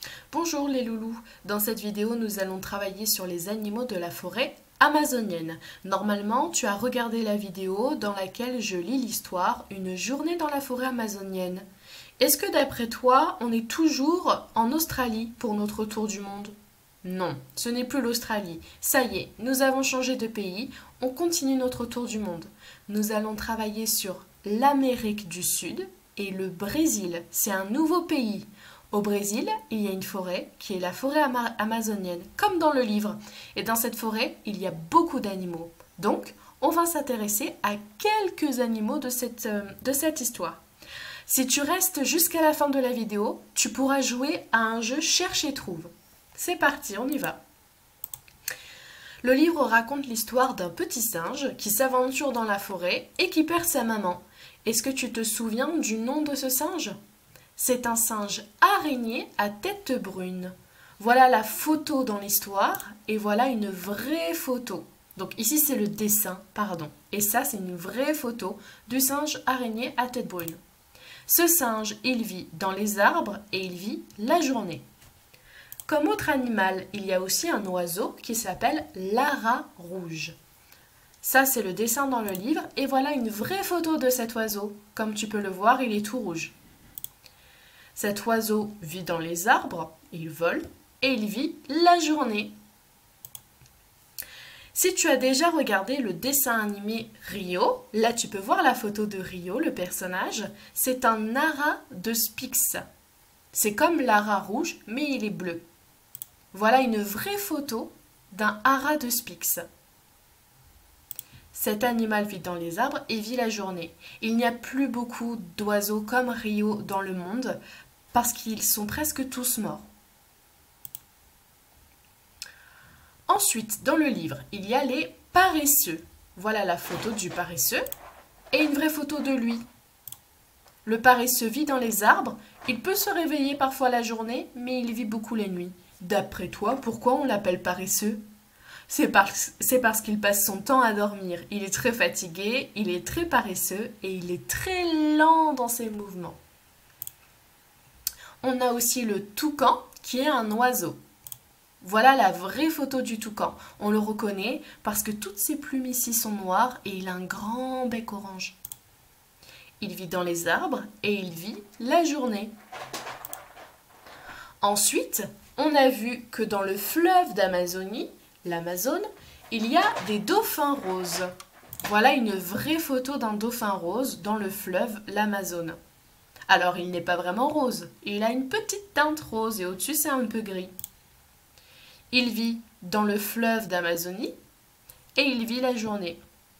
Bonjour les loulous, dans cette vidéo nous allons travailler sur les animaux de la forêt amazonienne. Normalement tu as regardé la vidéo dans laquelle je lis l'histoire Une journée dans la forêt amazonienne. Est-ce que d'après toi on est toujours en Australie pour notre tour du monde? Non, ce n'est plus l'Australie. Ça y est, nous avons changé de pays, on continue notre tour du monde. Nous allons travailler sur l'Amérique du Sud et le Brésil, c'est un nouveau pays. Au Brésil, il y a une forêt qui est la forêt amazonienne, comme dans le livre. Et dans cette forêt, il y a beaucoup d'animaux. Donc, on va s'intéresser à quelques animaux de cette histoire. Si tu restes jusqu'à la fin de la vidéo, tu pourras jouer à un jeu Cherche et trouve. C'est parti, on y va. Le livre raconte l'histoire d'un petit singe qui s'aventure dans la forêt et qui perd sa maman. Est-ce que tu te souviens du nom de ce singe ? C'est un singe araignée à tête brune. Voilà la photo dans l'histoire et voilà une vraie photo. Donc ici c'est le dessin, pardon. Et ça c'est une vraie photo du singe araignée à tête brune. Ce singe, il vit dans les arbres et il vit la journée. Comme autre animal, il y a aussi un oiseau qui s'appelle l'ara rouge. Ça c'est le dessin dans le livre et voilà une vraie photo de cet oiseau. Comme tu peux le voir, il est tout rouge. Cet oiseau vit dans les arbres, il vole et il vit la journée. Si tu as déjà regardé le dessin animé Rio, là tu peux voir la photo de Rio, le personnage. C'est un ara de Spix. C'est comme l'ara rouge, mais il est bleu. Voilà une vraie photo d'un ara de Spix. Cet animal vit dans les arbres et vit la journée. Il n'y a plus beaucoup d'oiseaux comme Rio dans le monde parce qu'ils sont presque tous morts. Ensuite, dans le livre, il y a les paresseux. Voilà la photo du paresseux et une vraie photo de lui. Le paresseux vit dans les arbres. Il peut se réveiller parfois la journée, mais il vit beaucoup les nuits. D'après toi, pourquoi on l'appelle paresseux ? C'est parce qu'il passe son temps à dormir. Il est très fatigué, il est très paresseux et il est très lent dans ses mouvements. On a aussi le toucan qui est un oiseau. Voilà la vraie photo du toucan. On le reconnaît parce que toutes ses plumes ici sont noires et il a un grand bec orange. Il vit dans les arbres et il vit la journée. Ensuite, on a vu que dans le fleuve d'Amazonie, l'Amazone, il y a des dauphins roses. Voilà une vraie photo d'un dauphin rose dans le fleuve l'Amazone. Alors, il n'est pas vraiment rose. Il a une petite teinte rose et au-dessus, c'est un peu gris. Il vit dans le fleuve d'Amazonie et il vit la journée.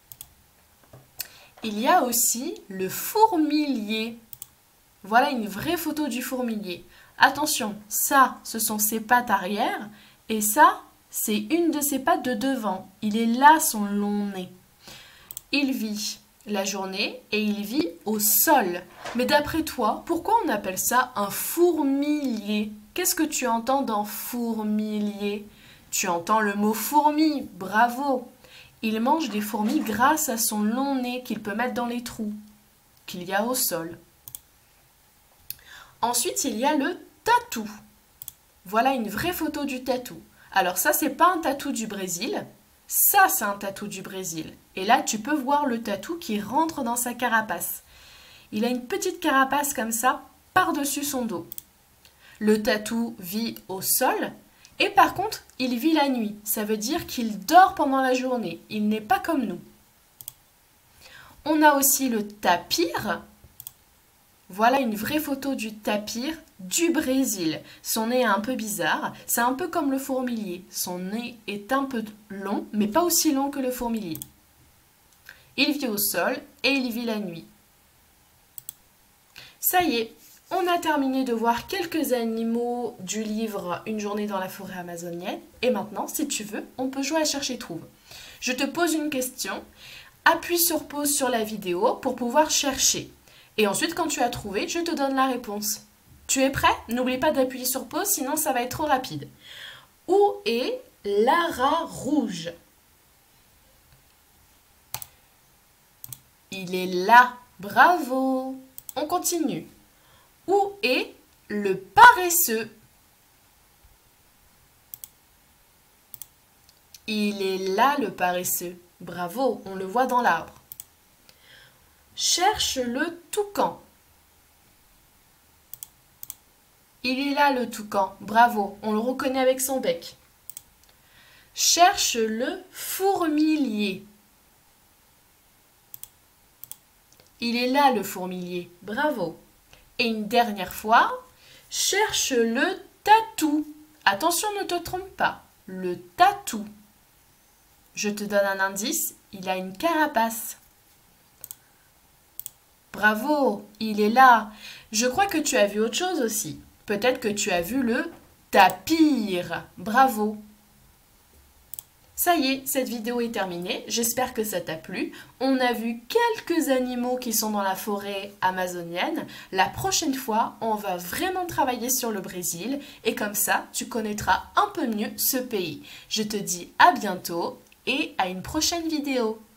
Il y a aussi le fourmilier. Voilà une vraie photo du fourmilier. Attention, ça, ce sont ses pattes arrière et ça, c'est une de ses pattes de devant. Il est là, son long nez. Il vit la journée et il vit au sol. Mais d'après toi, pourquoi on appelle ça un fourmilier? Qu'est-ce que tu entends dans fourmilier? Tu entends le mot fourmi, bravo. Il mange des fourmis grâce à son long nez qu'il peut mettre dans les trous qu'il y a au sol. Ensuite, il y a le tatou. Voilà une vraie photo du tatou. Alors ça, c'est pas un tatou du Brésil. Ça, c'est un tatou du Brésil. Et là, tu peux voir le tatou qui rentre dans sa carapace. Il a une petite carapace comme ça, par-dessus son dos. Le tatou vit au sol. Et par contre, il vit la nuit. Ça veut dire qu'il dort pendant la journée. Il n'est pas comme nous. On a aussi le tapir. Voilà une vraie photo du tapir du Brésil. Son nez est un peu bizarre. C'est un peu comme le fourmilier. Son nez est un peu long, mais pas aussi long que le fourmilier. Il vit au sol et il vit la nuit. Ça y est, on a terminé de voir quelques animaux du livre Une journée dans la forêt amazonienne. Et maintenant, si tu veux, on peut jouer à chercher trouve. Je te pose une question. Appuie sur pause sur la vidéo pour pouvoir chercher. Et ensuite, quand tu as trouvé, je te donne la réponse. Tu es prêt? N'oublie pas d'appuyer sur pause, sinon ça va être trop rapide. Où est l'ara rouge? Il est là. Bravo. On continue. Où est le paresseux? Il est là le paresseux. Bravo, on le voit dans l'arbre. Cherche le toucan. Il est là le toucan. Bravo, on le reconnaît avec son bec. Cherche le fourmilier. Il est là le fourmilier. Bravo. Et une dernière fois, cherche le tatou. Attention, ne te trompe pas. Le tatou. Je te donne un indice, il a une carapace. Bravo, il est là. Je crois que tu as vu autre chose aussi. Peut-être que tu as vu le tapir. Bravo. Ça y est, cette vidéo est terminée. J'espère que ça t'a plu. On a vu quelques animaux qui sont dans la forêt amazonienne. La prochaine fois, on va vraiment travailler sur le Brésil. Et comme ça, tu connaîtras un peu mieux ce pays. Je te dis à bientôt et à une prochaine vidéo.